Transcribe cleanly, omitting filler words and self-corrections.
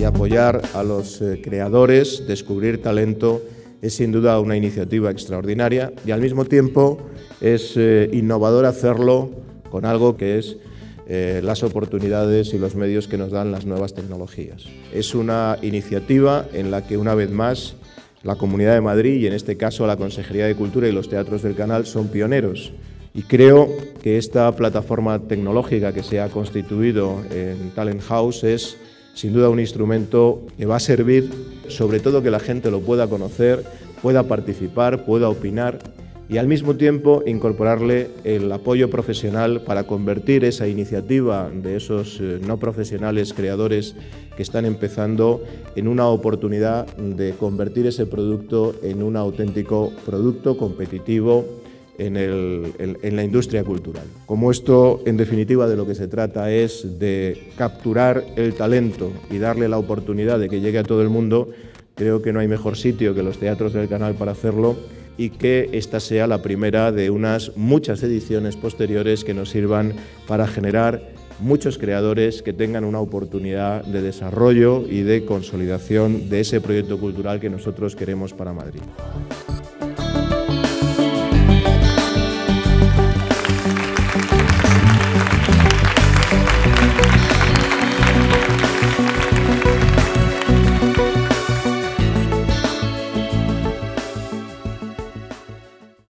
apoyar a los creadores, descubrir talento, es sin duda una iniciativa extraordinaria y al mismo tiempo es innovador hacerlo con algo que es las oportunidades y los medios que nos dan las nuevas tecnologías. Es una iniciativa en la que una vez más la Comunidad de Madrid y en este caso la Consejería de Cultura y los teatros del Canal son pioneros y creo que esta plataforma tecnológica que se ha constituido en Talent House es sin duda un instrumento que va a servir sobre todo que la gente lo pueda conocer, pueda participar, pueda opinar y al mismo tiempo incorporarle el apoyo profesional para convertir esa iniciativa de esos no profesionales creadores que están empezando en una oportunidad de convertir ese producto en un auténtico producto competitivo en la industria cultural. Como esto, en definitiva, de lo que se trata es de capturar el talento y darle la oportunidad de que llegue a todo el mundo, creo que no hay mejor sitio que los teatros del Canal para hacerlo y que esta sea la primera de unas muchas ediciones posteriores que nos sirvan para generar muchos creadores que tengan una oportunidad de desarrollo y de consolidación de ese proyecto cultural que nosotros queremos para Madrid.